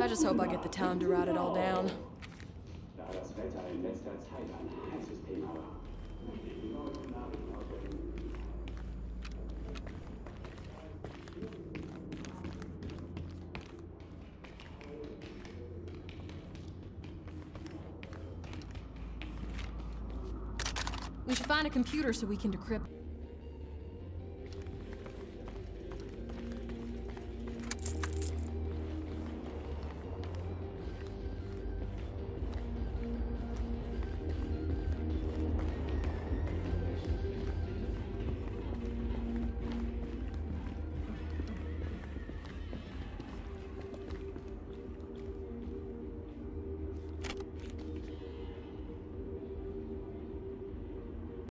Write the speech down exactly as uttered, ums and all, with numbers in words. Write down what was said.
I just hope I get the time to write it all down. Da das Wetter in letzter Zeit ein heißes Thema war. Die neuen Nachrichten aus Berlin. We should find a computer so we can decrypt.